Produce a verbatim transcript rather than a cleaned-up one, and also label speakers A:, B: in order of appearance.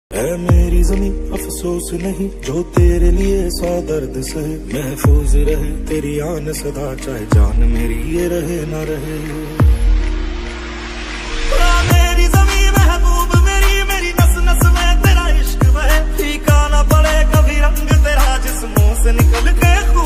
A: है मेरी जमीं अफसोस नहीं जो तेरे लिए सौ दर्द सहे, महफूज रहे तेरी आन सदा चाहे जान मेरी ये रहे ना रहे।